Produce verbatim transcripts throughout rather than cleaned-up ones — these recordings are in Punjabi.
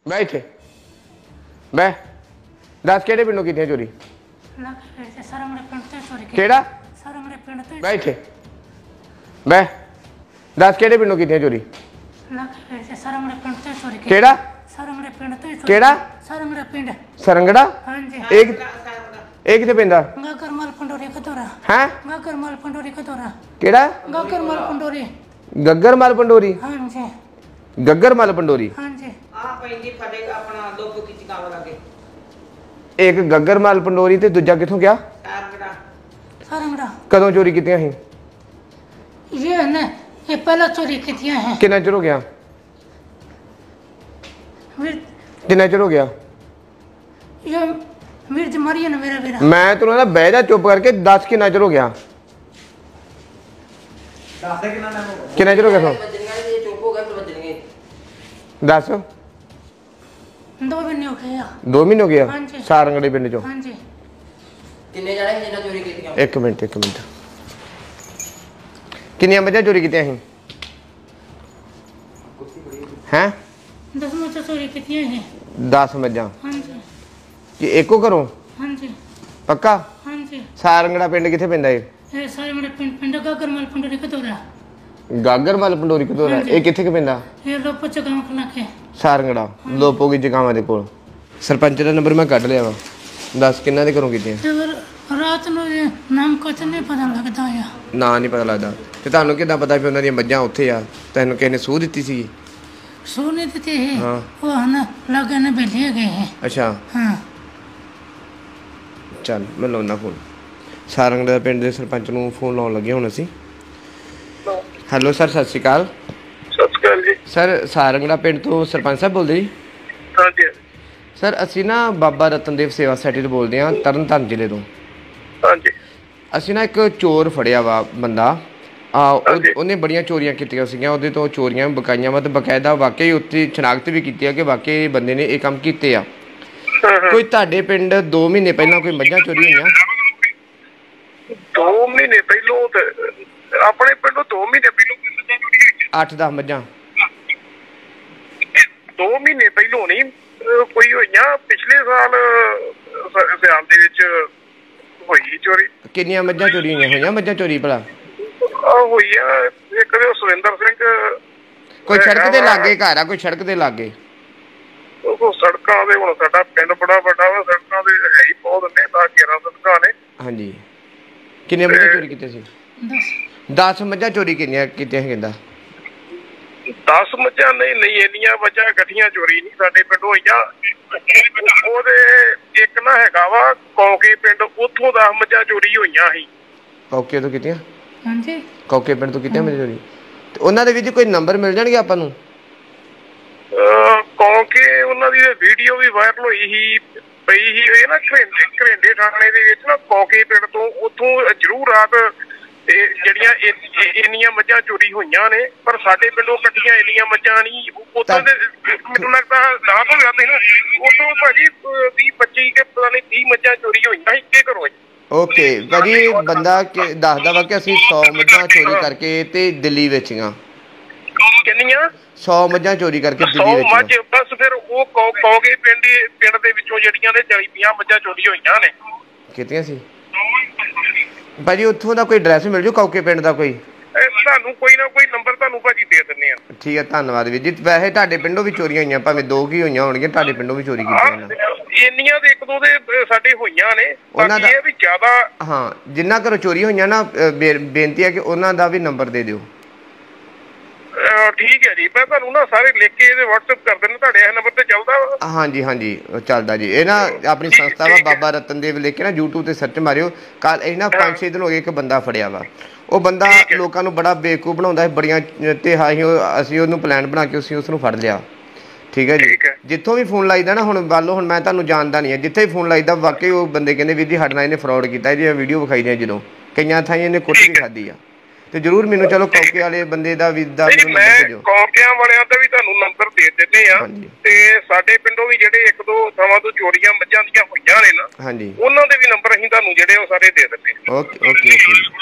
ਬੈ ਇੱਥੇ ਬੈ ਦੱਸ ਕਿਹੜੇ ਪਿੰਡੋਂ ਕੀਤੀਆਂ ਚੋਰੀ? ਕਿਹੜਾ? ਬੈ ਇੱਥੇ ਬੈ ਦੱਸ ਕਿਹੜੇ ਪਿੰਡੋਂ ਕੀਤੀਆਂ ਚੋਰੀ? ਕਿਹੜਾ? ਕਿਹੜਾ? ਸਰੰਗੜਾ? ਇਹ ਇਹ ਕਿੱਥੇ ਪੈਂਦਾ? ਗਾਗਰਮਲ ਪੰਡੋਰੀ ਖਤੋਰਾ। ਹੈ ਗਾਗਰਮਲ ਪੰਡੋਰੀ ਖਤੋਰਾ। ਕਿਹੜਾ? ਗਾਗਰਮਲ ਪੰਡੋਰੀ। ਗੱਗਰਮਲ ਪੰਡੋਰੀ? ਹਾਂਜੀ ਗੱਗਰਮਲ ਪੰਡੋਰੀ। ਹਾਂਜੀ ਆ ਪੈਂਦੀ ਫੜੇ ਆਪਣਾ ਲੋਕ ਕੀ ਚਕਾਵ ਲਾਗੇ। ਇੱਕ ਗੱਗਰਮਲ ਪੰਡੋਰੀ ਤੇ ਦੂਜਾ ਕਿੱਥੋਂ ਗਿਆ? ਸਰੰਗੜਾ। ਸਰੰਗੜਾ। ਕਦੋਂ ਚੋਰੀ ਕੀਤੀਆਂ ਸੀ? ਇਹ ਨੇ ਇਹ ਪਹਿਲਾਂ ਚੋਰੀ ਕੀਤੀਆਂ ਹੈ। ਕਿੰਨਾ ਚਿਰ ਹੋ ਗਿਆ? ਵੀਰ ਕਿੰਨਾ ਚਿਰ ਹੋ ਗਿਆ? ਇਹ ਵੀਰ ਜੀ ਮਰੀ ਨਾ ਮੇਰਾ ਵੀਰਾ। ਮੈਂ ਤੈਨੂੰ ਨਾ ਬਹਿ ਜਾ ਚੁੱਪ ਕਰਕੇ ਦੱਸ ਕਿੰਨਾ ਚਿਰ ਹੋ ਗਿਆ? ਦੱਸ ਦੇ ਕਿੰਨਾ ਟਾਈਮ ਹੋ ਗਿਆ? ਕਿੰਨਾ ਚਿਰ ਹੋ ਗਿਆ ਤੁਹਾਨੂੰ? ਵੱਜਣੀਆਂ ਜੇ ਚੁੱਪ ਹੋ ਗਿਆ ਫਿਰ ਵੱਜਣਗੇ। ਦੱਸ। ਦੋ ਮਹੀਨੇ ਹੋ ਗਏ ਆ। ਦੋ ਮਹੀਨੇ ਹੋ ਗਿਆ? ਹਾਂਜੀ। ਸਾਰੰਗੜੇ ਪਿੰਡ ਚੋਂ? ਹਾਂਜੀ। ਕਿੰਨੇ ਜਣੇ ਸੀ ਜਿਹਨਾਂ ਚੋਰੀ ਕੀਤੀਆਂ? ਇੱਕ ਮਿੰਟ ਇੱਕ ਮਿੰਟ ਕਿੰਨੀਆਂ ਮੱਝਾਂ ਚੋਰੀ ਕੀਤੀਆਂ ਸੀ? ਹੈਂ? ਦਸ ਮੱਝਾਂ ਚੋਰੀ ਕੀਤੀਆਂ ਹੈ। ਦਸ ਮੱਝਾਂ? ਹਾਂਜੀ। ਕਿ ਇੱਕੋ ਘਰੋਂ? ਹਾਂਜੀ। ਪੱਕਾ? ਹਾਂਜੀ। ਸਾਰੰਗੜਾ ਪਿੰਡ ਕਿੱਥੇ ਪੈਂਦਾ ਏ? ਇਹ ਸਾਰੇ ਮੇਰੇ ਪਿੰਡ ਪਿੰਡ ਗਾਗਰਮਲ ਪੰਡੋਰੀ ਖਤੋਰਾ। ਗਾਗਰਮਲ ਪੰਡੋਰੀ ਖਤੋਰਾ। ਇਹ ਕਿੱਥੇ ਕੁ ਪੈਂਦਾ? ਇਹ ਲੋਪੋ ਚਗਾਮ ਖਲਾਕੇ। ਸਾਰੰਗੜਾ ਲੋਪੋ ਕੀ ਜਗਾਵਾਂ ਦੇ ਕੋਲ। ਸਰਪੰਚ ਦਾ ਨੰਬਰ ਮੈਂ ਕੱਢ ਲਿਆ ਵਾ। ਦੱਸ ਕਿੰਨਾ ਦੇ ਘਰੋਂ ਕੀਤੀਆਂ? ਰਾਤ ਨੂੰ ਨਾਮ ਕੁਝ ਨਹੀਂ ਪਤਾ ਲੱਗਦਾ ਆ। ਨਾਂ ਨਹੀਂ ਪਤਾ ਲੱਗਦਾ ਤੇ ਤੁਹਾਨੂੰ ਕਿੱਦਾਂ ਪਤਾ ਵੀ ਉਹਨਾਂ ਦੀਆਂ ਮੱਝਾਂ ਉੱਥੇ ਆ? ਤੈਨੂੰ ਕਿਸੇ ਨੇ ਸੂਹ ਦਿੱਤੀ ਸੀ? ਸੂਹ ਨਹੀਂ ਦਿੱਤੀ ਹੈ। ਹਾਂ। ਉਹ ਹਨ ਲਾਗੇ ਨੇ ਬੈਠੇ ਗਏ ਹੈ। ਅੱਛਾ ਹਾਂ। ਚੱਲ ਮੈਂ ਲਾਉਣਾ ਫੋਨ। ਸਾਰੰਗੜਾ ਪਿੰਡ ਦੇ ਸਰਪੰਚ ਨੂੰ ਫੋਨ ਲਾਉਣ ਲੱਗੇ ਹੁਣ ਅਸੀਂ। ਹੈਲੋ ਸਰ ਸਤਿ ਸ਼੍ਰੀ ਅਕਾਲ। ਸਤਿ ਸ਼੍ਰੀ ਅਕਾਲ ਜੀ। ਸਰ ਸਾਰੰਗੜਾ ਪਿੰਡ ਤੋਂ ਸਰਪੰਚ ਸਾਹਿਬ ਬੋਲਦੇ ਜੀ? ਹਾਂਜੀ ਸਰ ਅਸੀਂ ਨਾ ਬਾਬਾ ਰਤਨਦੇਵ ਸੇਵਾ ਸੋਸਾਇਟੀ ਤੋਂ ਬੋਲਦੇ ਹਾਂ ਤਰਨਤਾਰਨ ਜ਼ਿਲ੍ਹੇ ਤੋਂ। ਹਾਂਜੀ। ਅਸੀਂ ਨਾ ਇੱਕ ਚੋਰ ਫੜਿਆ ਵਾ ਬੰਦਾ ਆ ਉਹਨੇ ਬੜੀਆਂ ਚੋਰੀਆਂ ਕੀਤੀਆਂ ਸੀਗੀਆਂ ਉਹਦੇ ਤੋਂ ਚੋਰੀਆਂ ਬਕਾਈਆਂ ਵਾ ਤੇ ਬਕਾਇਦਾ ਵਾਕਈ ਉੱਥੇ ਸ਼ਨਾਖਤ ਵੀ ਕੀਤੀ ਆ ਕਿ ਵਾਕਈ ਬੰਦੇ ਨੇ ਇਹ ਕੰਮ ਕੀਤੇ ਆ। ਕੋਈ ਤੁਹਾਡੇ ਪਿੰਡ ਦੋ ਮਹੀਨੇ ਪਹਿਲਾਂ ਕੋਈ ਮੱਝਾਂ ਚੋਰੀ ਹੋਈਆਂ? ਦੋ ਮਹੀਨੇ ਪਹਿਲੋਂ ਤੇ ਆਪਣੇ ਪਿੰਡੋਂ ਦੋ ਮਹੀਨੇ ਪਹਿਲੋਂ ਅੱਠ ਦਸ ਮੱਝਾਂ? ਦੋ ਮਹੀਨੇ ਪਹਿਲੋਂ ਨਹੀਂ ਕੋਈ ਹੋਈਆਂ। ਪਿਛਲੇ ਸਾਲ ਸਿਆਲ ਦੇ ਵਿੱਚ ਹੋਈ ਚੋਰੀ। ਕਿੰਨੀਆਂ ਮੱਝਾਂ ਚੋਰੀ ਹੋਈਆਂ? ਹੋਈਆਂ ਮੱਝਾਂ ਚੋਰੀ ਭਲਾ? ਆ ਹੋਈ ਆ ਇੱਕ ਦੇ ਸੁਰਿੰਦਰ ਸਿੰਘ। ਕੋਈ ਸੜਕ ਦੇ ਲਾਗੇ ਘਰ ਆ? ਕੋਈ ਸੜਕ ਦੇ ਲਾਗੇ? ਉਹ ਸੜਕਾਂ ਦੇ ਹੁਣ ਸਾਡਾ ਪਿੰਡ ਬੜਾ ਵੱਡਾ ਵਾ। ਸੜਕਾਂ ਦੇ ਹੈ ਹੀ ਬਹੁਤ ਨੇ ਤਾਂ ਗਿਆਰਾਂ ਸੜਕਾਂ ਨੇ। ਹਾਂਜੀ। ਕਿੰਨੀਆਂ ਮੱਝਾਂ ਚੋਰੀ ਕੀਤੀਆਂ ਸੀ? ਦਸ ਮੱਝਾਂ ਚੋਰੀ ਕਿੰਨੀਆਂ ਕੀਤੀਆਂ ਸੀ ਕਹਿੰਦਾ? ਦਸ ਮੱਝਾਂ ਨਹੀਂ ਨਹੀਂ ਇੰਨੀਆਂ ਮੱਝਾਂ ਇਕੱਠੀਆਂ ਚੋਰੀ ਨਹੀਂ ਸਾਡੇ ਪਿੰਡ ਹੋਈਆਂ। ਉਹਦੇ ਇੱਕ ਨਾ ਹੈਗਾ ਵਾ ਕੌਕੇ ਪਿੰਡ ਉੱਥੋਂ ਦਸ ਮੱਝਾਂ ਚੋਰੀ ਹੋਈਆਂ ਸੀ। ਕੌਕੇ ਤੋਂ ਕੀਤੀਆਂ? ਹਾਂਜੀ। ਕੌਕੇ ਪਿੰਡ ਤੋਂ ਕੀਤੀਆਂ ਮੱਝਾਂ ਚੋਰੀ ਤੇ ਉਹਨਾਂ ਦੇ ਵਿੱਚ ਕੋਈ ਨੰਬਰ ਮਿਲ ਜਾਣਗੇ ਆਪਾਂ ਨੂੰ? ਕੌਕੇ ਉਹਨਾਂ ਦੀ ਵੀਡੀਓ ਵੀ ਵਾਇਰਲ ਹੋਈ ਸੀ ਪਈ ਸੀ। ਇਹ ਨਾ ਘਰੇਂਡੇ ਘਰੇਂਡੇ ਥਾਣੇ ਦੇ ਵਿੱਚ ਨਾ ਕੌਕੇ ਪਿੰਡ ਤੋਂ ਉੱਥੋਂ ਜ਼ਰੂਰ ਰਾਤ ਜਿਹੜੀਆਂ ਇੰਨੀਆਂ ਮੱਝਾਂ ਚੋਰੀ ਹੋਈਆਂ ਨੇ ਪਰ ਸਾਡੇ ਪਿੰਡੋਂ ਇਕੱਠੀਆਂ ਇੰਨੀਆਂ ਮੱਝਾਂ ਨਹੀਂ। ਉੱਥੋਂ ਦੇ ਮੈਨੂੰ ਲੱਗਦਾ ਨਾ ਤੋਂ ਜਾਂਦੇ ਨਾ ਉੱਥੋਂ ਭਾਜੀ ਵੀਹ ਪੱਚੀ ਕੇ ਪਤਾ ਨਹੀਂ ਤੀਹ ਮੱਝਾਂ ਚੋਰੀ ਹੋਈਆਂ ਇੱਕੇ ਘਰੋਂ। ਓਕੇ ਭਾਜੀ ਬੰਦਾ ਦੱਸਦਾ ਵਾ ਕਿ ਅਸੀਂ ਸੌ ਮੱਝਾਂ ਚੋਰੀ ਕਰਕੇ ਤੇ ਦਿੱਲੀ ਵੇਚੀਆਂ। ਕਿੰਨੀਆਂ? ਸੌ ਮੱਝਾਂ ਚੋਰੀ ਕਰਕੇ ਦਿੱਲੀ ਸੌ ਵੇਚੀਆਂ। ਮੱਝ ਬਸ ਫਿਰ ਉਹ ਕੌਕੇ ਪਿੰਡ ਪਿੰਡ ਦੇ ਵਿੱਚੋਂ ਜਿਹੜੀਆਂ ਨੇ ਚਾਲੀ ਪੰਜਾਹ ਮੱਝਾਂ ਚੋਰੀ ਹੋਈਆਂ ਨੇ। ਕੀਤੀਆਂ ਸੀ ਭਾਜੀ? ਉੱਥੋਂ ਦਾ ਕੋਈ ਐਡਰੈਸ ਮਿਲ ਜੂ ਕੌਕੇ ਪਿੰਡ ਦਾ ਕੋਈ? ਤੁਹਾਨੂੰ ਕੋਈ ਨਾ ਕੋਈ ਨੰਬਰ ਤੁਹਾਨੂੰ ਭਾਜੀ ਦੇ ਦਿੰਦੇ ਆ। ਠੀਕ ਹੈ ਧੰਨਵਾਦ ਵੀਰ ਜੀ। ਵੈਸੇ ਤੁਹਾਡੇ ਪਿੰਡੋਂ ਵੀ ਚੋਰੀਆਂ ਹੋਈਆਂ ਭਾਵੇਂ ਦੋ ਕੀ ਹੋਈਆਂ ਹੋਣਗੀਆਂ ਤੁਹਾਡੇ ਪਿੰਡੋਂ ਵੀ ਚੋਰੀ ਕੀਤੀਆਂ ਇੰਨੀਆਂ ਦੇ ਇੱਕ ਦੋ ਦੇ ਸਾਡੇ ਹੋਈਆਂ ਨੇ। ਉਹਨਾਂ ਦਾ ਇਹ ਵੀ ਜ਼ਿਆਦਾ ਹਾਂ ਜਿੰਨਾ ਘਰੋਂ ਚੋਰੀ ਹੋਈਆਂ ਨਾ ਬੇਨਤੀ ਹੈ ਕਿ ਉਹਨਾਂ ਦਾ ਵੀ ਨੰਬਰ ਦੇ ਦਿਓ। ਠੀਕ ਹੈ ਜੀ ਮੈਂ ਤੁਹਾਨੂੰ ਨਾ ਸਾਰੇ ਲਿਖ ਕੇ ਇਹਦੇ WhatsApp ਕਰ ਦਿੰਦਾ। ਤੁਹਾਡੇ ਇਹ ਨੰਬਰ ਤੇ ਚੱਲਦਾ ਵਾ? ਹਾਂਜੀ ਹਾਂਜੀ ਚੱਲਦਾ ਜੀ। ਇਹ ਨਾ ਆਪਣੀ ਸੰਸਥਾ ਵਾ ਬਾਬਾ ਰਤਨਦੇਵ ਲਿਖ ਕੇ ਨਾ YouTube ਤੇ ਸਰਚ ਮਾਰਿਓ। ਕੱਲ ਇਹ ਨਾ ਪੰਜ ਛੇ ਦਿਨ ਹੋ ਗਏ ਇੱਕ ਬੰਦਾ ਫੜਿਆ ਵਾ। ਉਹ ਬੰਦਾ ਲੋਕਾਂ ਨੂੰ ਬੜਾ ਬੇਵਕੂਫ ਬਣਾਉਂਦਾ ਹੈ ਬੜੀਆਂ ਤੇ ਅਸੀਂ ਅਸੀਂ ਉਹਨੂੰ ਪਲਾਨ ਬਣਾ ਕੇ ਅਸੀਂ ਉਸ ਨੂੰ ਫੜ ਲਿਆ। ਠੀਕ ਹੈ ਜੀ। ਜਿੱਥੋਂ ਵੀ ਫੋਨ ਲਾਈਦਾ ਨਾ ਹੁਣ ਵੱਲ ਹੁਣ ਮੈਂ ਤੁਹਾਨੂੰ ਜਾਣਦਾ ਨਹੀਂ ਹੈ ਜਿੱਥੇ ਵੀ ਫੋਨ ਲਾਈਦਾ ਵਾਕਈ ਉਹ ਬੰਦੇ ਕਹਿੰਦੇ ਵੀਰ ਜੀ ਸਾਡੇ ਨਾਲ ਇਹਨੇ ਫਰੋਡ ਕੀਤਾ ਜੀ। ਵੀਡੀਓ ਵਿਖਾਈ ਦੀਆਂ ਜਦੋਂ ਕਈਆਂ ਥਾਈਂ ਇਹਨੇ ਕੁੱਟ ਵੀ ਖਾਧੀ ਆ ਤੇ ਜ਼ਰੂਰ ਮੈਨੂੰ ਚਲੋ ਕੌਕੇ ਵਾਲੇ ਬੰਦੇ ਦਾ ਵੀ ਦਾ ਕੌਕਿਆਂ ਵਾਲਿਆਂ ਦਾ ਵੀ ਤੁਹਾਨੂੰ ਨੰਬਰ ਦੇ ਦਿੰਦੇ ਆ। ਤੇ ਸਾਡੇ ਪਿੰਡੋਂ ਵੀ ਜਿਹੜੇ ਇੱਕ ਦੋ ਥਾਵਾਂ ਤੋਂ ਚੋਰੀਆਂ ਮੱਝਾਂ ਦੀਆਂ ਹੋਈਆਂ ਨੇ ਨਾ ਹਾਂਜੀ ਉਹਨਾਂ ਦੇ ਵੀ ਨੰਬਰ ਅਸੀਂ ਤੁਹਾਨੂੰ ਜਿਹੜੇ ਉਹ ਸਾਰੇ ਦੇ ਦਿੰਦੇ। Okay okay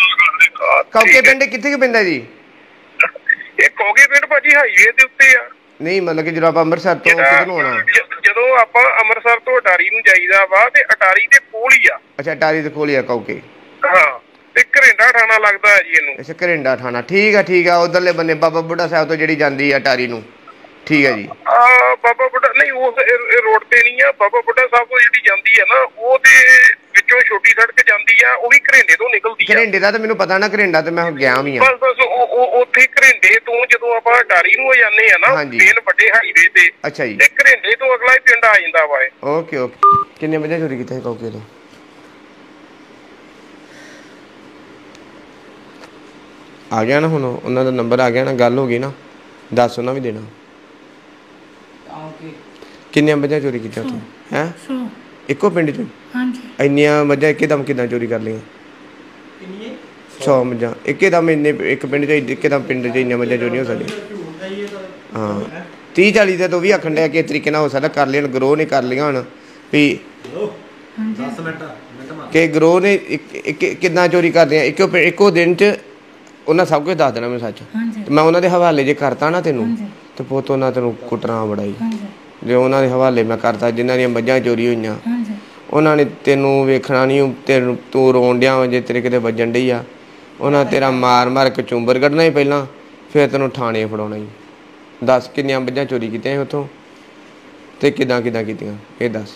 okay. ਕੌਕੇ ਪਿੰਡ ਕਿੱਥੇ ਕੁ ਪੈਂਦਾ ਜੀ? ਇਹ ਕੌਕੇ ਪਿੰਡ ਭਾਜੀ ਹਾਈਵੇ ਦੇ ਉੱਤੇ ਆ। ਨਹੀਂ ਮਤਲਬ ਕਿ ਜਦੋਂ ਆਪਾਂ ਅੰਮ੍ਰਿਤਸਰ ਤੋਂ ਕਿੱਧਰ ਨੂੰ ਆਉਣਾ? ਜ- ਜਦੋਂ ਆਪਾਂ ਅੰਮ੍ਰਿਤਸਰ ਤੋਂ ਅਟਾਰੀ ਨੂੰ ਜਾਈਦਾ ਵਾ ਤੇ ਅਟਾਰੀ ਦੇ ਕੋਲ ਹੀ ਆ। ਅੱਛਾ ਅਟਾਰੀ ਦੇ ਕੋਲ ਹੀ ਆ ਕੌਕੇ। ਹਾਂ ਤੇ ਘਰਿੰਡਾ ਥਾਣਾ ਲੱਗਦਾ ਹੈ ਜੀ ਇਹਨੂੰ। ਅੱਛਾ ਘਰਿੰਡਾ ਥਾਣਾ, ਠੀਕ ਆ ਠੀਕ ਆ। ਉਧਰਲੇ ਬੰਨੇ ਬਾਬਾ ਬੁੱਢਾ ਸਾਹਿਬ ਤੋਂ ਜਿਹੜੀ ਜਾਂਦੀ ਆ ਅਟਾਰੀ ਨੂੰ, ਠੀਕ ਹੈ ਜੀ। ਆ ਬਾਬਾ ਬੁੱਢਾ ਨਹੀਂ ਉਸ ਰੋਡ ਤੇ ਨਹੀਂ ਆ, ਬਾਬਾ ਬੁੱਢਾ ਸਾਹਿਬ ਤੋਂ ਜਿਹੜੀ ਜਾਂਦੀ ਆ ਨਾ ਉਹ ਤੇ ਵਿੱਚੋਂ ਛੋਟੀ ਸੜਕ ਜਾਂਦੀ ਆ, ਉਹ ਵੀ ਘਰਿੰਡੇ ਤੋਂ ਨਿਕਲਦੀ ਆ। ਘਰਿੰਡੇ ਦਾ ਤਾਂ ਮੈਨੂੰ ਪਤਾ ਨਾ, ਘਰਿੰਡਾ ਤੇ ਮੈਂ ਗਿਆ ਵੀ ਆ। ਬਸ ਬਸ ਉਹ ਉਹ ਉੱਥੇ ਘਰਿੰਡੇ ਤੋਂ ਜਦੋਂ ਆਪਾਂ ਅਟਾਰੀ ਨੂੰ ਜਾਂਦੇ ਆ ਨਾ ਮੇਨ ਵੱਡੇ ਹਾਈਵੇ ਤੇ, ਅੱਛਾ ਜੀ, ਤੇ ਘਰਿੰਡੇ ਤੋਂ ਅਗਲਾ ਹੀ ਪਿੰਡ ਆ ਜਾਂਦਾ ਵਾ ਇਹ। Okay okay. ਕਿੰਨੇ ਵਜੇ ਚੋਰੀ ਕੀਤਾ ਸੀ ਕੌਕੇ ਤੋਂ? ਆ ਗਿਆ ਨਾ ਹੁਣ ਉਹਨਾਂ ਦਾ ਨੰਬਰ ਆ ਗਿਆ ਨਾ, ਗੱਲ ਹੋ ਗਈ ਨਾ, ਦੱਸ ਉਹਨਾਂ ਵੀ ਦੇਣਾ। ਕਿੰਨੀਆਂ ਮੱਝਾਂ ਚੋਰੀ ਕੀਤੀਆਂ ਉੱਥੇ? ਹੈਂ ਸੋ ਇੱਕੋ ਪਿੰਡ 'ਚ ਹਾਂਜੀ ਇੰਨੀਆਂ ਮੱਝਾਂ ਇੱਕਦਮ ਕਿੱਦਾਂ ਚੋਰੀ ਕਰ ਲਈਆਂ? ਕਿੰਨੀ ਸੌ ਮੱਝਾਂ ਇੱਕਦਮ ਇੰਨੇ ਇੱਕ ਪਿੰਡ 'ਚ ਇੱਕਦਮ ਪਿੰਡ 'ਚ ਇੰਨੀਆਂ ਮੱਝਾਂ ਚੋਰੀ ਹੋ ਸਕਦੀਆਂ? ਹਾਂ ਤੀਹ ਚਾਲੀ ਦਾ ਤਾਂ ਵੀ ਆਖਣ ਡਿਆ ਕਿ ਤਰੀਕੇ ਨਾਲ ਹੋ ਸਕਦਾ ਕਰ ਲੈਣ, ਗਰੋਹ ਨੇ ਕਰ ਲਈਆਂ ਹੁਣ ਵੀ ਦਸ ਮਿੰਟ ਕਿ ਗਰੋਹ ਨੇ ਇੱਕ ਇੱਕ ਕਿੱਦਾਂ ਚੋਰੀ ਕਰਦੇ ਆ ਇੱਕੋ ਪਿੰ- ਇੱਕੋ ਦਿਨ 'ਚ ਉਹਨਾਂ ਸਭ ਕੁਝ ਦੱਸ ਦੇਣਾ ਮੈਨੂੰ ਸੱਚ। ਹਾਂਜੀ ਤੇ ਮੈਂ ਉਹਨਾਂ ਦੇ ਹਵਾਲੇ ਜੇ ਕਰਤਾ ਨਾ ਤੈਨੂੰ ਹਾਂਜੀ ਤੇ ਪੁੱਤ ਉਹਨਾਂ ਤੈਨੂੰ ਕੁੱਟਣਾ ਬੜਾਈ। ਹਾਂਜੀ ਜੇ ਉਹਨਾਂ ਦੇ ਹਵਾਲੇ ਮੈਂ ਕਰਤਾ ਜਿਨ੍ਹਾਂ ਦੀਆਂ ਮੱਝਾਂ ਚੋਰੀ ਹੋਈਆਂ, ਹਾਂਜੀ ਉਹਨਾਂ ਨੇ ਤੈਨੂੰ ਵੇਖਣਾ ਨਹੀਂ, ਤੈਨੂੰ ਤੂੰ ਰੋਣ ਡਿਆ ਵਾ ਜੇ ਤੇਰੇ ਕਿਤੇ ਵੱਜਣ ਡਈ ਆ, ਉਹਨਾਂ ਤੇਰਾ ਮਾਰ ਮਾਰ ਕੇ ਚੁੰਬਰ ਕੱਢਣਾ ਹੀ ਪਹਿਲਾਂ, ਫਿਰ ਤੈਨੂੰ ਥਾਣੇ ਫੜਾਉਣਾ ਹੀ। ਦੱਸ ਕਿੰਨੀਆਂ ਮੱਝਾਂ ਚੋਰੀ ਕੀਤੀਆਂ ਸੀ ਉੱਥੋਂ ਤੇ ਕਿੱਦਾਂ ਕਿੱਦਾਂ ਕੀਤੀਆਂ ਇਹ ਦੱਸ।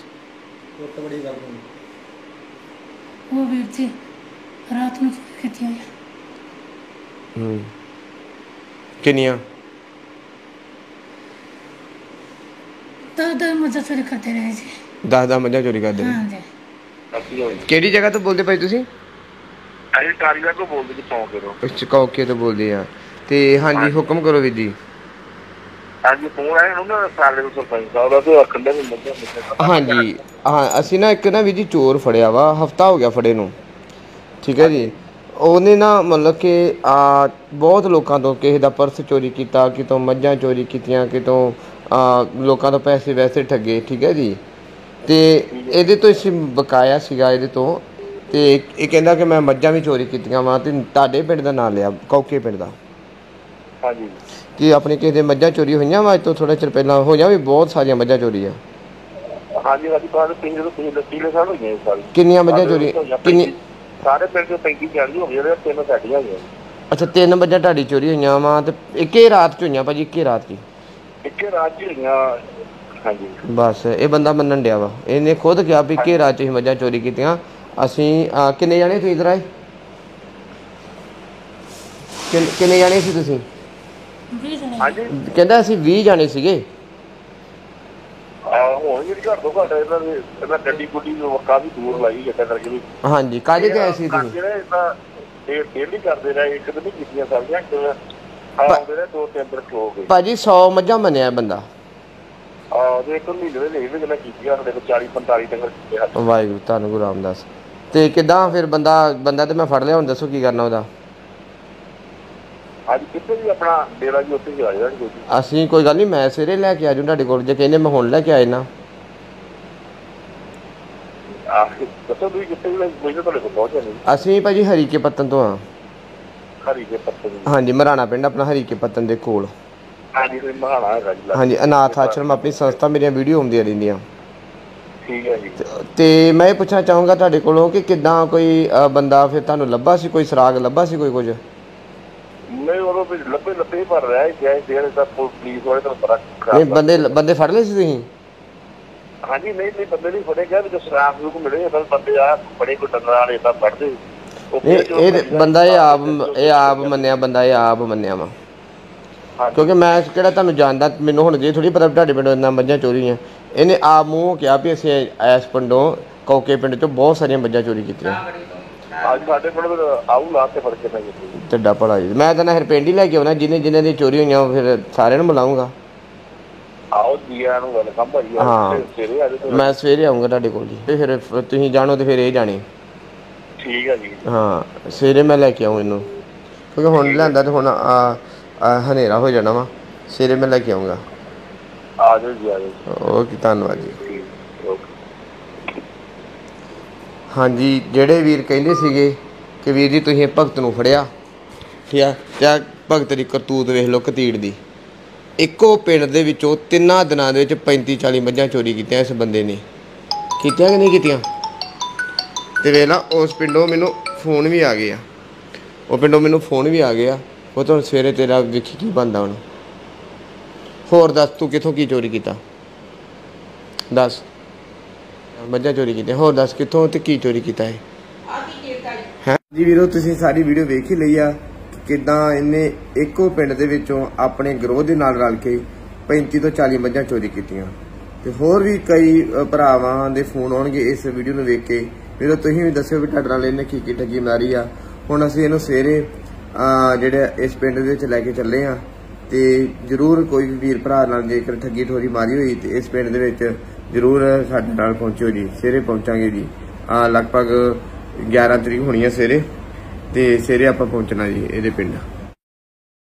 ਉਹ ਵੀਰ ਜੀ ਰਾਤ ਨੂੰ ਕੀਤੀ ਹੋਈ ਹੂੰ ਕਿੰਨੀਆਂ? ਦਸ ਦਸ ਮਜ਼ਾ ਚੋਰੀ ਕਰਦੇ ਰਹੇ ਜੀ। ਦਸ ਦਸ ਮੱਝਾਂ ਚੋਰੀ ਕਰਦੇ ਨੇ। ਹਾਂਜੀ ਕਿਹੜੀ ਜਗ੍ਹਾ ਤੋਂ ਬੋਲਦੇ ਭਾਈ ਤੁਸੀਂ? ਅਸੀਂ ਟਾਰੀਆ ਤੋਂ ਬੋਲਦੇ ਜੀ ਚੌਂਕੇ ਤੋਂ। ਅੱਛਾ ਕੌਕੇ ਤੋਂ ਬੋਲਦੇ ਆ। ਤੇ ਹਾਂਜੀ ਹੁਕਮ ਕਰੋ ਵੀਰ ਜੀ। ਹਾਂਜੀ ਫੋਨ ਆਇਆ ਉਹਨਾਂ ਦਾ ਸਾਰੇ ਤੋਂ ਸਰਪੰਚ ਸਾਹਿਬ ਦਾ ਤੇ ਆਖਣ ਦੇ ਮੱਝਾਂ। ਹਾਂਜੀ ਹਾਂ ਅਸੀਂ ਨਾ ਇੱਕ ਨਾ ਵੀਰ ਜੀ ਚੋਰ ਫੜਿਆ ਵਾ, ਹਫਤਾ ਹੋ ਗਿਆ ਫੜੇ ਨੂੰ, ਠੀਕ ਹੈ ਜੀ। ਉਹਨੇ ਨਾ ਮਤਲਬ ਕਿ ਆ ਬਹੁਤ ਲੋਕਾਂ ਤੋਂ ਕਿਸੇ ਦਾ ਪਰਸ ਚੋਰੀ ਕੀਤਾ, ਕਿਤੋਂ ਮੱਝਾਂ ਚੋਰੀ ਕੀਤੀਆਂ, ਕਿਤੋਂ ਲੋਕਾਂ ਤੋਂ ਪੈਸੇ ਵੈਸੇ ਠੱਗੇ, ਠੀਕ ਹੈ ਜੀ। ਤੇ ਇਹਦੇ ਤੋਂ ਅਸੀਂ ਬਕਾਇਆ ਸੀਗਾ ਇਹਦੇ ਤੋਂ, ਤੇ ਇਹ ਕਹਿੰਦਾ ਕਿ ਮੈਂ ਮੱਝਾਂ ਵੀ ਚੋਰੀ ਕੀਤੀਆਂ ਵਾ ਤੇ ਤੁਹਾਡੇ ਪਿੰਡ ਦਾ ਨਾਂ ਲਿਆ, ਕੌਕੇ ਪਿੰਡ ਦਾ। ਹਾਂਜੀ ਕਿ ਆਪਣੀ ਕਿਸੇ ਦੇ ਮੱਝਾਂ ਚੋਰੀ ਹੋਈਆਂ ਵਾ ਅੱਜ ਤੋਂ ਥੋੜਾ ਚਿਰ ਪਹਿਲਾਂ, ਹੋਈਆਂ ਵੀ ਬਹੁਤ ਸਾਰੀਆਂ ਮੱਝਾਂ ਚੋਰੀ ਆ। ਹਾਂਜੀ ਹਾਂਜੀ ਬਾਅਦ ਪਿੰਡ ਤੋਂ ਪਿਛਲੇ ਸਾਲ ਹੋਈਆਂ ਸਾਰੀ। ਕਿੰਨੀਆਂ ਮੱਝਾਂ ਚੋਰੀ? ਕਿੰਨੀ? ਸਾਰੇ ਪਿੰਡ ਤੋਂ ਪੈਂਤੀ ਚਾਲੀ ਹੋ ਗਏ, ਤਿੰਨ ਸਾਡੀਆਂ ਹੋਈਆਂ। ਅੱਛਾ ਤਿੰਨ ਮੱਝਾਂ ਤੁਹਾਡੀ ਚੋਰੀ ਹੋਈਆਂ ਵਾ ਤੇ ਇੱਕੇ ਰਾਤ 'ਚ ਹੋਈਆਂ ਭਾਜੀ, ਇੱਕੇ ਰਾਤ 'ਚ? ਇੱਕੇ ਰਾਤ 'ਚ ਹੋਈਆਂ ਹਾਂਜੀ। ਬਸ ਇਹ ਬੰਦਾ ਮੰਨਣ ਡਿਆ ਵਾ, ਇਹਨੇ ਖੁਦ ਕਿਹਾ ਵੀ ਇੱਕੇ ਰਾਤ 'ਚ ਹੀ ਮੱਝਾਂ ਚੋਰੀ ਕੀਤੀਆਂ। ਅਸੀਂ ਕਿੰਨੇ ਜਾਣੇ ਤੁਸੀਂ ਇੱਧਰ ਆਏ? ਕਿੰਨੇ ਜਾਣੇ ਸੀ ਤੁਸੀਂ? ਵੀਹ ਜਣੇ ਹਾਂਜੀ ਕਹਿੰਦਾ ਅਸੀਂ ਵੀਹ ਜਾਣੇ ਸੀਗੇ। ਹੁਣ ਜਿਹੜੀ ਘਰ ਤੋਂ ਘੱਟ ਇਹਨਾਂ ਦੇ ਇਹਨਾਂ ਗੱਡੀ ਗੁੱਡੀ ਕਾਫੀ ਦੂਰ ਲਾਈ ਜੱਟਾ ਕਰਕੇ ਵੀ। ਹਾਂਜੀ ਕਾਹਦੇ ਤੇ ਆਏ ਸੀ ਤੁਸੀਂ? ਇਹ ਡੇਲੀ ਕਰਦੇ ਰਹੇ, ਇੱਕ ਦਿਨ ਨਹੀਂ ਕੀਤੀਆਂ ਸਾਰੀਆਂ, ਆਉਂਦੇ ਰਹੇ ਦੋ ਤਿੰਨ ਦਿਨ ਹੋ ਗਏ ਭਾਜੀ। ਸੌ ਮੱਝਾਂ ਮੰਨਿਆ ਬੰਦਾ। ਆਹ ਦੇ ਇੱਕ ਮਹੀਨੇ ਦੇ ਲਈ ਵੀ ਜਿਹਨਾਂ ਕੀਤੀਆਂ ਸਾਡੇ ਕੋਲ ਚਾਲੀ ਪੰਤਾਲੀ ਡੰਗਰ ਕੀਤੇ ਹਨ। ਵਾਹਿਗੁਰੂ ਧੰਨ ਗੁਰੂ ਰਾਮਦਾਸ। ਤੇ ਕਿੱਦਾਂ ਫਿਰ ਬੰਦਾ ਬੰਦਾ ਤੇ ਮੈਂ ਫੜ ਲਿਆ, ਹੁਣ ਦੱਸੋ ਕੀ ਕਰਨਾ ਉਹਦਾ? ਅੱਜ ਕਿਤੇ ਵੀ ਆਪਣਾ ਡੇਰਾ ਜੀ ਉੱਥੇ ਹੀ ਆ ਜਾਣਾ ਜੀ। ਅਸੀਂ ਕੋਈ ਗੱਲ ਨਹੀਂ, ਮੈਂ ਸਵੇਰੇ ਲੈ ਕੇ ਆ ਜਾਊਂ ਤੁਹਾਡੇ ਕੋਲ, ਜੇ ਕਹਿੰਦੇ ਮੈਂ ਹੁਣ ਲੈ ਕੇ ਆਏ ਨਾ। ਆਹ ਦੱਸੋ ਤੁਸੀਂ ਕਿੱਥੇ ਵੀ ਕੋਈ ਨਾ ਤੁਹਾਡੇ ਕੋਲ ਪਹੁੰਚ ਜਾਣੀ। ਅਸੀਂ ਭਾਜੀ ਹਰੀਕੇ ਪੱਤਨ ਤੋਂ ਆ। ਹਰੀਕੇ ਪੱਤਨ? ਹਾਂਜੀ ਮਰਾਣਾ ਪਿੰਡ ਆਪਣਾ, ਹਰੀਕੇ ਪੱਤਨ ਦੇ ਕੋਲ। ਹਾਂਜੀ ਤੁਸੀਂ ਮਹਾਣਾ ਹੈਗਾ ਜੀ। ਹਾਂਜੀ ਅਨਾਥ ਆਸ਼ਰਮ ਆਪਣੀ ਸੰਸਥਾ, ਮੇਰੀਆਂ ਵੀਡੀਓ ਆਉਂਦੀਆਂ ਰਹਿੰਦੀਆਂ। ਠੀਕ ਹੈ ਜੀ। ਤੇ ਮੈਂ ਇਹ ਪੁੱਛਣਾ ਚਾਹੂੰਗਾ ਤੁਹਾਡੇ ਕੋਲੋਂ ਕਿ ਕਿੱਦਾਂ ਕੋਈ ਬੰਦਾ ਫਿਰ ਤੁਹਾਨੂੰ ਲੱਭਾ ਸੀ, ਕੋਈ ਸੁਰਾਗ ਲੱਭਾ ਸੀ, ਕੋਈ ਕੁਝ? ਨਹੀਂ ਉਦੋਂ ਵੀ ਲੱਭੇ ਲੱਭੇ ਪਰ ਰਹਿ ਗਿਆ ਜਿਹੜੇ ਤਾਂ ਪੁਲਿਸ ਵਾਲੇ ਤਾਂ ਬੜਾ ਨਹੀਂ ਬੰਦੇ ਬੰਦੇ ਫੜ ਲਏ ਸੀ ਤੁਸੀਂ? ਹਾਂਜੀ ਨਹੀਂ ਨਹੀਂ ਬੰਦੇ ਨਹੀਂ ਫੜੇ ਗਏ, ਜਦੋਂ ਸ਼ਰਾਬ ਨੂੰ ਮਿਲੇ ਤਾਂ ਬੰਦੇ ਆ ਬੜੇ ਕੋ ਡੰਗਰਾਂ ਵਾਲੇ ਤਾਂ ਫੜਦੇ। ਇਹ ਬੰਦਾ ਇਹ ਆਪ ਇਹ ਆਪ ਮੰਨਿਆ, ਬੰਦਾ ਇਹ ਆਪ ਮੰਨਿਆ ਵਾ। ਕਿਉਂਕਿ ਮੈਂ ਕਿਹੜਾ ਤੁਹਾਨੂੰ ਜਾਣਦਾ, ਮੈਨੂੰ ਹੁਣ ਜੇ ਥੋੜੀ ਪਤਾ ਤੁਹਾਡੇ ਪਿੰਡੋਂ ਇੰਨਾ ਮੱਝਾਂ ਚੋਰੀ ਆ। ਇਹਨੇ ਆਪ ਮੂੰਹ ਕਿਹਾ ਵੀ ਅਸੀਂ ਇਸ ਪਿੰਡੋਂ ਕੌਕੇ ਪਿੰਡ ਚੋਂ ਬਹੁਤ ਸਾਰੀਆਂ ਮੱਝਾਂ ਚੋਰੀ ਕੀਤੀਆਂ। ਅੱਜ ਸਾਡੇ ਪਿੰਡ ਆਊ ਲਾ ਕੇ ਫੜ ਕੇ ਮੈਂ ਢੱਡਾ ਭਲਾ ਜੀ। ਮੈਂ ਤਾਂ ਨਾ ਫਿਰ ਪਿੰਡ ਹੀ ਲੈ ਕੇ ਆਉਣਾ, ਜਿਹਨੇ ਜਿਹਨੇ ਦੀ ਚੋਰੀ ਹੋਈਆਂ ਫਿਰ ਸਾਰਿਆਂ ਨੂੰ ਮਿਲਾਉਂਗਾ। ਆਓ ਜੀਆਂ ਨੂੰ ਵੈਲਕਮ ਭਾਈ। ਹਾਂ ਮੈਂ ਸਵੇਰੇ ਆਉਂਗਾ ਤੁਹਾਡੇ ਕੋਲ ਜੀ, ਤੇ ਫਿਰ ਤੁਸੀਂ ਜਾਣੋ ਤੇ ਫਿਰ ਇਹ ਜਾਣੇ। ਠੀਕ ਹੈ ਜੀ। ਹਾਂ ਸਵੇਰੇ ਮੈਂ ਲੈ ਕੇ ਆਊਂ ਇਹਨੂੰ, ਕਿਉਂਕਿ ਹੁਣ ਲਿਆਂਦਾ ਤੇ ਹੁਣ ਹਨੇਰਾ ਹੋ ਜਾਣਾ ਵਾ। ਸਵੇਰੇ ਮੈਂ ਲੈ ਕੇ ਆਊਂਗਾ। ਆ ਜਾਓ ਜੀ ਆ ਜਾਓ। ਓਕੇ ਧੰਨਵਾਦ ਜੀ। ਓਕੇ। ਹਾਂਜੀ ਜਿਹੜੇ ਵੀਰ ਕਹਿੰਦੇ ਸੀਗੇ ਕਿ ਵੀਰ ਜੀ ਤੁਸੀਂ ਭਗਤ ਨੂੰ ਫੜਿਆ, ਠੀਕ ਆ, ਤੇ ਭਗਤ ਦੀ ਕਰਤੂਤ ਵੇਖ ਲਓ ਕਤੀੜ ਦੀ। ਇੱਕੋ ਪਿੰਡ ਦੇ ਵਿੱਚੋਂ ਤਿੰਨਾਂ ਦਿਨਾਂ ਦੇ ਵਿੱਚ ਪੈਂਤੀ ਚਾਲੀ ਮੱਝਾਂ ਚੋਰੀ ਕੀਤੀਆਂ ਇਸ ਬੰਦੇ ਨੇ। ਕੀਤੀਆਂ ਕਿ ਨਹੀਂ ਕੀਤੀਆਂ? ਤੇ ਵੇਖ ਲਾ ਉਸ ਪਿੰਡੋਂ ਮੈਨੂੰ ਫੋਨ ਵੀ ਆ ਗਏ ਆ, ਉਹ ਪਿੰਡੋਂ ਮੈਨੂੰ ਫੋਨ ਵੀ ਆ ਗਿਆ। ਉਹ ਤਾਂ ਹੁਣ ਸਵੇਰੇ ਤੇਰਾ ਵੇਖੀ ਕੀ ਬਣਦਾ ਹੁਣ। ਹੋਰ ਦੱਸ ਤੂੰ ਕਿੱਥੋਂ ਕੀ ਚੋਰੀ ਕੀਤਾ? ਦੱਸ। ਮੱਝਾਂ ਚੋਰੀ ਕੀਤੀਆਂ। ਹੋਰ ਦੱਸ ਕਿੱਥੋਂ ਤੇ ਕੀ ਚੋਰੀ ਕੀਤਾ ਹੈ? ਹੈ ਜੀ ਵੀਰੋ, ਤੁਸੀਂ ਸਾਰੀ ਵੀਡੀਓ ਵੇਖ ਹੀ ਲਈ ਆ ਕਿੱਦਾਂ ਇਹਨੇ ਇੱਕੋ ਪਿੰਡ ਦੇ ਵਿੱਚੋਂ ਆਪਣੇ ਗਰੋਹ ਦੇ ਨਾਲ ਰਲ ਕੇ ਪੈਂਤੀ ਤੋਂ ਚਾਲੀ ਮੱਝਾਂ ਚੋਰੀ ਕੀਤੀਆਂ। ਤੇ ਹੋਰ ਵੀ ਕਈ ਭਰਾਵਾਂ ਦੇ ਫੋਨ ਆਉਣਗੇ ਇਸ ਵੀਡੀਓ ਨੂੰ ਵੇਖ ਕੇ। ਵੀਰੋ ਤੁਸੀਂ ਵੀ ਦੱਸਿਓ ਵੀ ਤੁਹਾਡੇ ਨਾਲ ਇਹਨੇ ਕੀ ਕੀ ਠੱਗੀ ਮਾਰੀ ਆ। ਹੁਣ ਅਸੀਂ ਇਹਨੂੰ ਸਵੇਰੇ ਜਿਹੜੇ ਇਸ ਪਿੰਡ ਦੇ ਵਿੱਚ ਲੈ ਕੇ ਚੱਲੇ ਆ ਤੇ ਜ਼ਰੂਰ ਕੋਈ ਵੀ ਵੀਰ ਭਰਾ ਨਾਲ ਜੇਕਰ ਠੱਗੀ ਠੋਰੀ ਮਾਰੀ ਹੋਈ ਤੇ ਇਸ ਪਿੰਡ ਦੇ ਵਿੱਚ ਜ਼ਰੂਰ ਸਾਡੇ ਨਾਲ ਪਹੁੰਚਿਓ ਜੀ। ਸਵੇਰੇ ਪਹੁੰਚਾਂਗੇ ਜੀ, ਲਗਭਗ ਗਿਆਰਾਂ ਤਰੀਕ ਹੋਣੀ ਹੈ ਸਵੇਰੇ, ਤੇ ਸਵੇਰੇ ਆਪਾਂ ਪਹੁੰਚਣਾ ਜੀ ਇਹਦੇ ਪਿੰਡ।